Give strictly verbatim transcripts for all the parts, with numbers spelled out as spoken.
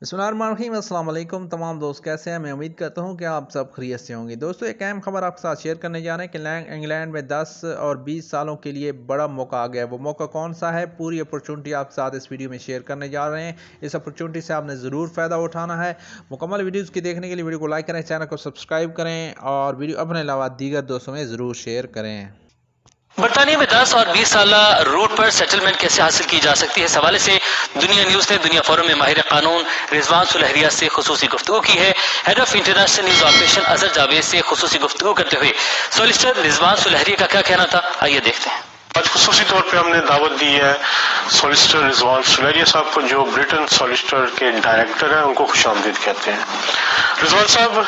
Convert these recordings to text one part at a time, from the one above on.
बिस्मिल्लाहिर्रहमानिर्रहीम। अस्सलाम वालेकुम तमाम दोस्त, कैसे हैं? मैं उम्मीद करता हूं कि आप सब खैरियत से होंगे। दोस्तों, एक अहम खबर आपके साथ शेयर करने जा रहे हैं कि इंग्लैंड में दस और बीस सालों के लिए बड़ा मौका आ गया है। वो मौका कौन सा है, पूरी अपॉर्चुनिटी आपके साथ इस वीडियो में शेयर करने जा रहे हैं। इस अपॉर्चुनिटी से आपने ज़रूर फ़ायदा उठाना है। मुकम्मल वीडियोज़ की देखने के लिए वीडियो को लाइक करें, चैनल को सब्सक्राइब करें और वीडियो अपने अलावा दीगर दोस्तों में ज़रूर शेयर करें। बरतानिया में दस और बीस साल रूट पर सेटलमेंट कैसे हासिल की जा सकती है, इस हवाले से दुनिया न्यूज़ ने दुनिया फोरम में माहिर कानून रिजवान सुलहरिया से खुसूसी गुफ्तगू की है। Head of international news operation Azhar Javed से खुसूसी गुफ्तगू करते हुए सॉलिसिटर रिजवान सुलहरिया का क्या कहना था, आइए देखते हैं। आज खुसूसी तौर पे हमने दावत दी है सॉलिसिटर रिजवान सुलहरिया साहब को, जो ब्रिटेन सॉलिसिटर के डायरेक्टर हैं, उनको खुशामदीद कहते हैं। रिजवान साहब,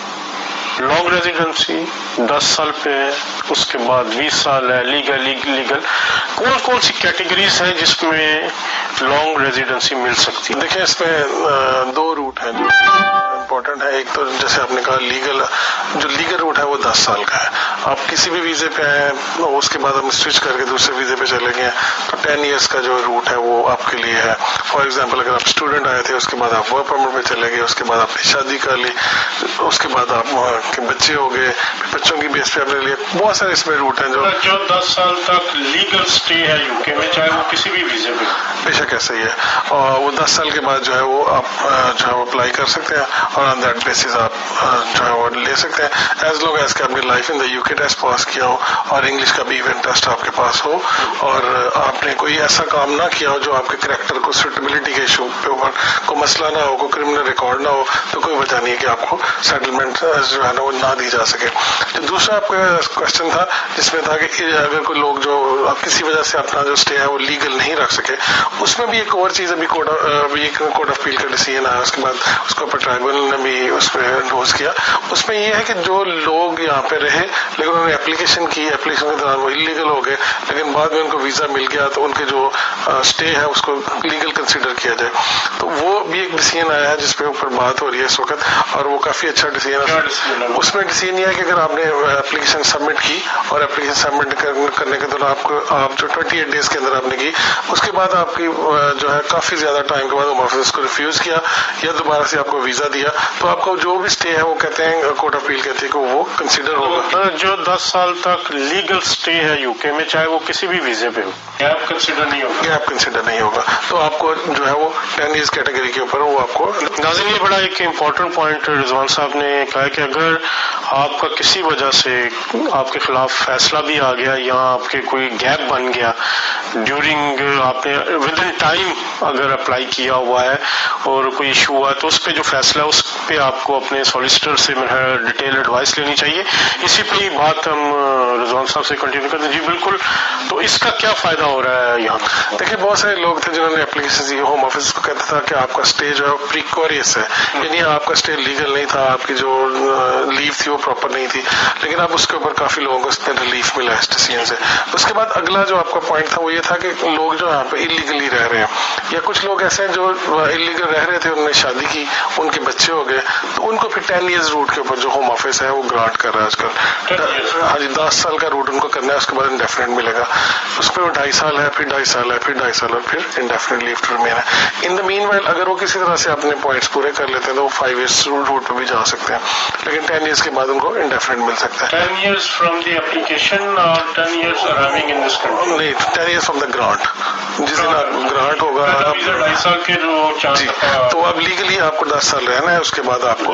लॉन्ग रेजिडेंसी दस साल पे है, उसके बाद बीस साल है, लीगल लीगल कौन कौन सी कैटेगरीज हैं जिसमें लॉन्ग रेजिडेंसी मिल सकती है? देखिए, इसमें दो रूट हैं जो इम्पोर्टेंट है। एक तो जैसे आपने कहा लीगल, जो लीगल रूट है वो दस साल का है। आप किसी भी वीजे पे हैं, उसके बाद हम स्विच करके दूसरे वीजे पे चले गए तो टेन इयर्स का जो रूट है वो आपके लिए है। फॉर एग्जाम्पल, अगर आप स्टूडेंट आए थे, उसके बाद आप वर्क परमिट पे चले गए, उसके बाद आपने शादी कर ली, उसके बाद आप के बच्चे हो गए, बच्चों की बेस पे आपने लिए, बहुत सारे इसमें रूट हैं। जो जो दस साल तक लीगल स्टे है यूके में, चाहे वो किसी भी वीजे पे, बेशक ऐसा ही है। और वो दस साल के बाद जो है वो आप जो है वो अप्लाई कर सकते हैं और ऑन दैट बेसिस आप जो है वो ले सकते हैं, एज लॉन्ग एज कि आपने life in the UK test pass किया हो और इंग्लिश का भी इवेंट टेस्ट आपके पास हो और आपने कोई ऐसा काम ना किया हो जो आपके करैक्टर को, सुटेबिलिटी के इशू पे ऊपर कोई मसला ना हो, कोई क्रिमिनल रिकॉर्ड ना हो, तो कोई वजह नहीं है कि आपको सेटलमेंट जो है ना वो ना दी जा सके। तो दूसरा आपका क्वेश्चन था जिसमें था कि अगर कोई लोग जो किसी वजह से अपना जो स्टे है वो लीगल नहीं रख सके, उसमें भी एक और चीज अभी कोर्ट अभी एक कोर्ट ऑफ अपील का डिसीजन आया, उसके बाद उसके ऊपर ट्राइब्यूनल ने भी उसमें एंडोर्स किया। उसमें ये है कि जो लोग यहाँ पे रहे लेकिन उन्होंने एप्लीकेशन की, एप्लीकेशन के दौरान वो इलीगल हो गए, लेकिन बाद में उनको वीजा मिल गया तो उनके जो स्टे है उसको लीगल कंसिडर किया जाए। तो वो भी एक डिसीजन आया है जिसपे ऊपर बात हो रही है इस वक्त, और वो काफी अच्छा डिसीजन है। उसमें डिसीजन यह है कि अगर आपने एप्लीकेशन सबमिट की और एप्लीकेशन सबमिट करने के दौरान आपको आप जो ट्वेंटी एट डेज के अंदर आपने की, उसके बाद आपकी जो है काफी ज्यादा टाइम के बाद होम ऑफिस को रिफ्यूज किया या दोबारा से आपको वीजा दिया, तो आपको जो भी स्टे है वो कहते हैं, कोर्ट ऑफ अपील कहती है कि वो कंसीडर होगा। जो दस साल तक लीगल स्टे है यूके में, चाहे वो किसी भी वीजे पे हो, गैप कंसीडर नहीं होगा। गैप कंसीडर नहीं होगा, तो आपको जो है वो टेन ईयर्स कैटेगरी के ऊपर वो आपको। नाज़रीन, ये बड़ा एक इम्पोर्टेंट पॉइंट रिजवान साहब ने कहा कि अगर आपका किसी वजह से आपके खिलाफ फैसला भी आ गया या आपके कोई गैप बन गया ड्यूरिंग, आपने विद इन टाइम अगर अप्लाई किया हुआ है और कोई इशू हुआ है, तो उस पर जो फैसला है उस पर आपको अपने सॉलिसिटर से डिटेल एडवाइस लेनी चाहिए। इसी पे ही बात हम रिजवान साहब से कंटिन्यू करते हैं। जी बिल्कुल, तो इसका क्या फायदा हो रहा है यहाँ? देखिए, बहुत सारे लोग थे जिन्होंने एप्लीकेशन दी, होम ऑफिस को कहता था कि आपका स्टे जो है प्रीक्वरियस है, यानी आपका स्टे लीगल नहीं था, आपकी जो लीव थी वो प्रॉपर नहीं थी, लेकिन अब उसके ऊपर काफी लोगों को इसमें रिलीफ मिला इस डिसीजन से। उसके बाद अगला जो आपका पॉइंट था वो ये था कि लोग जो यहाँ पे इलीगली रह रहे हैं, या कुछ लोग ऐसे हैं जो इलीगल रह रहे थे, उन्होंने शादी की, उनके बच्चे हो गए, तो उनको फिर टेन ईयर्स रूट के ऊपर जो होम ऑफिस है वो ग्रांट कर रहा है आजकल। हाँ जी, दस साल का रूट उनको करना है, उसके बाद इंडेफिनेट मिलेगा। उसमें वो ढाई साल है, फिर ढाई साल है, फिर ढाई साल और फिर इंडेफिनेट लीव टू रिमेन है। इन द मीन वाइल अगर वो किसी तरह से अपने पॉइंट्स पूरे कर लेते हैं तो वो फाइव ईयर्स रूट पे भी जा सकते हैं, लेकिन टेन ईयर्स के बाद उनको इंडेफिनेट मिल सकता है। Ten years from the application और ten years arriving in this country? नहीं, ten years from the grant, जिस दिन ग्रांट होगा ढाई साल के जी, तो अब लीगली आपको दस साल रहना है, उसके बाद आपको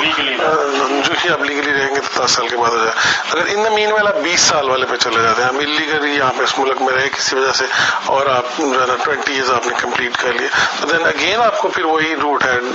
जो ही आप लीगली रहेंगे तो दस साल के बाद हो जाए। अगर इन द मीन वाला बीस साल वाले पे चले जाते हैं, हम इलीगली यहाँ पे इस मुल्क में रहे किसी वजह से और आप जो है ना ट्वेंटी ईयर्स आपने कंप्लीट कर लिए, तो देन अगेन आपको फिर वही रूट है,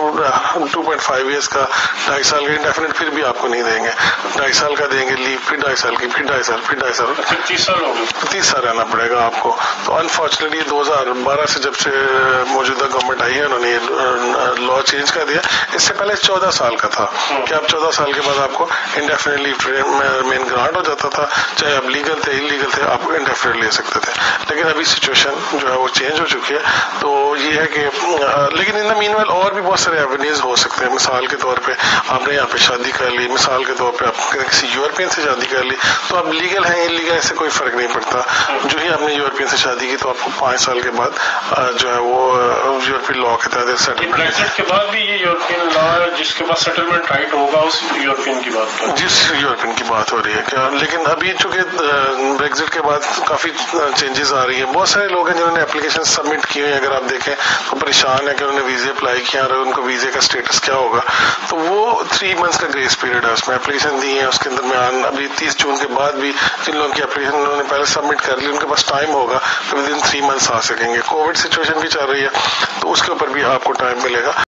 टू पॉइंट फाइव ईयर्स का, ढाई साल का इंडेफिनेट फिर भी आपको नहीं देंगे, ढाई साल का देंगे लीव, फिर ढाई साल की, फिर ढाई साल, फिर ढाई साल, तीस साल होगी, तीस साल रहना पड़ेगा आपको। तो अनफॉर्चुनेटली दो हजार बारह से जब से मौजूदा गवर्नमेंट आई है, उन्होंने लॉ चेंज कर दिया। इससे पहले चौदह साल का था कि आप चौदह साल के बाद आपको इंडेफिनेट लीव रिमेन ग्रांट हो जाता था, चाहे आप लीगल थे इलीगल थे, आप इंडेफिनेट ले सकते थे। लेकिन अभी सिचुएशन जो है वो चेंज हो चुकी है, तो ये है कि लेकिन इन द मीनवाइल और भी बहुत सारे एवेन्यूज हो सकते हैं। मिसाल के तौर पे आपने यहाँ पे शादी कर ली, मिसाल के طور پہ آپ کسی یورپین سے شادی کر لی تو آپ لیگل ہیں انلیگل سے کوئی فرق نہیں پڑتا. جو ہی آپ نے یورپین سے شادی کی تو آپ کو پانچ سال کے بعد جو ہے وہ یورپین لا کے تحت سیٹلمنٹ بریگزٹ کے بعد بھی یہ یورپین لا جس کے بعد سیٹلمنٹ رائٹ ہوگا اس یورپین کی بات کر جس یورپین کی بات ہو رہی ہے کیا. لیکن ابھی چونکہ بریگزٹ کے بعد کافی چینجز آ رہی ہیں, بہت سارے لوگ ہیں جنہوں نے اپلیکیشن سبمٹ کی ہوئی, اگر آپ دیکھیں تو پریشان ہے کہ انہوں نے ویزے اپلائی کیا اور ان کو ویزے کا اسٹیٹس کیا ہوگا. تو وہ تھری منتھس کا گریس پیریڈ ہے, اس میں اپلیکیشن دی ہے, اس کے درمیان ابھی تیس جون کے بعد بھی جن لوگوں کی اپلیکیشن انہوں نے پہلے سبمٹ کر لی ان کے پاس ٹائم ہوگا تو ود ان تھری منتھس آ سکیں گے. کووڈ سچویشن بھی چل رہی ہے تو اس کے اوپر بھی آپ کو ٹائم ملے گا.